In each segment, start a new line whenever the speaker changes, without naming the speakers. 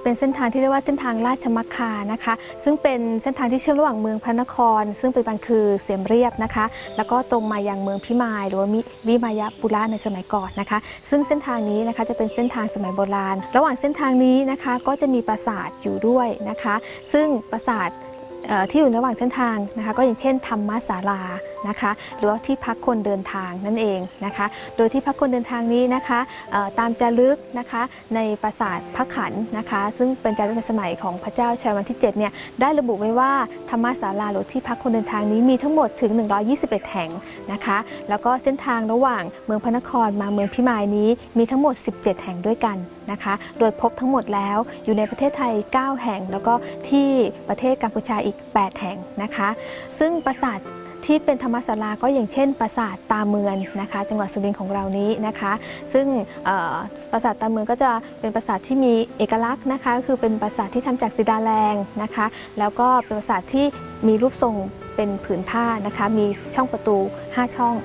เป็นเส้นทางที่เรียกว่าเส้นทางราชมัคคานะคะซึ่งเป็นเส้นทางที่เชื่อมระหว่างเมืองพระนครซึ่งปัจจุบันคือเสียมเรียบนะคะแล้วก็ตรงมายังเมืองพิมายหรือว่าวิมายปุระในสมัยก่อนนะคะซึ่งเส้นทางนี้นะคะจะเป็นเส้นทางสมัยโบราณระหว่างเส้นทางนี้นะคะก็จะมีปราสาทอยู่ด้วยนะคะซึ่งปราสาทที่อยู่ระหว่างเส้นทางนะคะก็อย่างเช่นธรรมศาลานะคะหรือว่าที่พักคนเดินทางนั่นเองนะคะโดยที่พักคนเดินทางนี้นะคะตามจารึกนะคะในปราสาทพระขันนะคะซึ่งเป็นจารึกในสมัยของพระเจ้าชัยวัฒน์ที่7เนี่ยได้ระบุไว้ว่าธรรมศาลาหรือที่พักคนเดินทางนี้มีทั้งหมดถึง121แห่งนะคะแล้วก็เส้นทางระหว่างเมืองพระนครมาเมืองพิมายนี้มีทั้งหมด17แห่งด้วยกันนะคะโดยพบทั้งหมดแล้วอยู่ในประเทศไทย9แห่งแล้วก็ที่ประเทศกัมพูชาอีก8แห่งนะคะซึ่งปราสาทที่เป็นธรรมศาลาก็อย่างเช่นปราสาทตาเมืองนะคะจังหวัดสุรินทร์ของเรานี้นะคะซึ่งปราสาทตาเมืองก็จะเป็นปราสาทที่มีเอกลักษณ์นะคะก็คือเป็นปราสาทที่ทำจากศิลาแรงนะคะแล้วก็เป็นปราสาทที่มีรูปทรงเป็นผืนผ้านะคะมีช่องประตู5ช่อง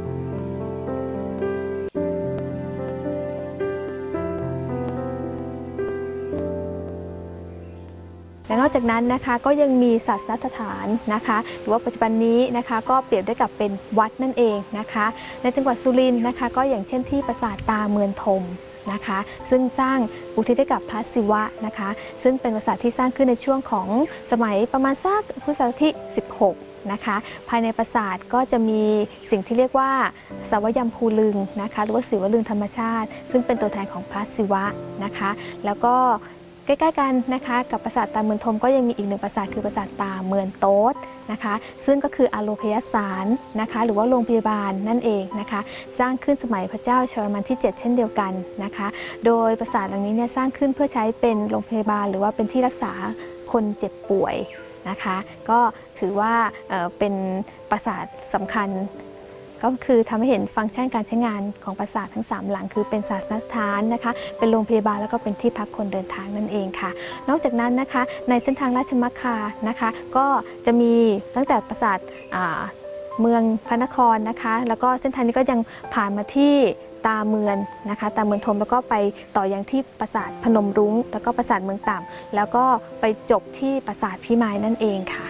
และนอกจากนั้นนะคะก็ยังมีศาสนสถานนะคะหรือว่าปัจจุบันนี้นะคะก็เปรียบได้กับเป็นวัดนั่นเองนะคะในจังหวัดสุรินทร์นะคะก็อย่างเช่นที่ปราสาทตาเมืองธมนะคะซึ่งสร้างอุทิศให้กับพระศิวะนะคะซึ่งเป็นปราสาทที่สร้างขึ้นในช่วงของสมัยประมาณสักพุทธศตวรรษที่16นะคะภายในปราสาทก็จะมีสิ่งที่เรียกว่าสาวยำภูลึงนะคะหรือว่าศิวลึงธรรมชาติซึ่งเป็นตัวแทนของพระศิวะนะคะแล้วก็ใกล้ๆกันนะคะกับปราสาทตาเมืองธมก็ยังมีอีกหนึ่งปราสาทคือปราสาทตาเมืองโต๊ดนะคะซึ่งก็คืออโลคยสารนะคะหรือว่าโรงพยาบาลนั่นเองนะคะสร้างขึ้นสมัยพระเจ้าชัยวัฒน์ที่7เช่นเดียวกันนะคะโดยปราสาทหลังนี้เนี่ยสร้างขึ้นเพื่อใช้เป็นโรงพยาบาลหรือว่าเป็นที่รักษาคนเจ็บป่วยนะคะก็ถือว่าเป็นปราสาทสำคัญก็คือทำให้เห็นฟังก์ชันการใช้งานของปราสาททั้ง3หลังคือเป็นศาสนสถานนะคะเป็นโรงพยาบาลแล้วก็เป็นที่พักคนเดินทางนั่นเองค่ะนอกจากนั้นนะคะในเส้นทางราชมัคคานะคะก็จะมีตั้งแต่ปราสาทเมืองพระนครนะคะแล้วก็เส้นทางนี้ก็ยังผ่านมาที่ตาเมืองนะคะตาเมืองธมแล้วก็ไปต่อยังที่ปราสาทพนมรุ้งแล้วก็ปราสาทเมืองต่ำแล้วก็ไปจบที่ปราสาทพิมายนั่นเองค่ะ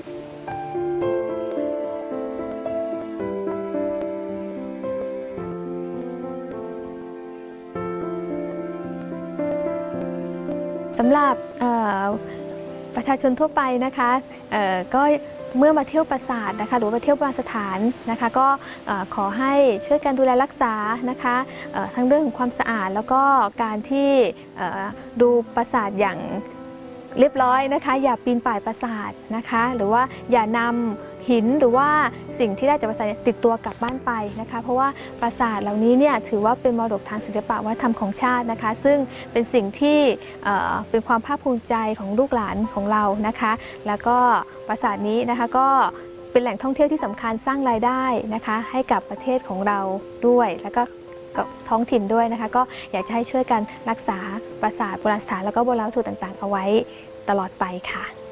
สำหรับประชาชนทั่วไปนะคะก็เมื่อมาเที่ยวปราสาทนะคะหรือว่าเที่ยวโบราณสถานนะคะก็ขอให้ช่วยกันดูแลรักษานะคะทั้งเรื่องของความสะอาดแล้วก็การที่ดูปราสาทอย่างเรียบร้อยนะคะอย่าปีนป่ายปราสาทนะคะหรือว่าอย่านำหินหรือว่าสิ่งที่ได้จากปราสาทติดตัวกลับบ้านไปนะคะเพราะว่าปราสาทเหล่านี้เนี่ยถือว่าเป็นมรดกทางศิลปวัฒนธรรมของชาตินะคะซึ่งเป็นสิ่งที่เป็นความภาคภูมิใจของลูกหลานของเรานะคะแล้วก็ปราสาทนี้นะคะก็เป็นแหล่งท่องเที่ยวที่สำคัญสร้างรายได้นะคะให้กับประเทศของเราด้วยแล้วก็ท้องถิ่นด้วยนะคะก็อยากจะให้ช่วยกันรักษาปราสาทโบราณสถานแล้วก็โบราณวัตถุต่างๆเอาไว้ตลอดไปค่ะ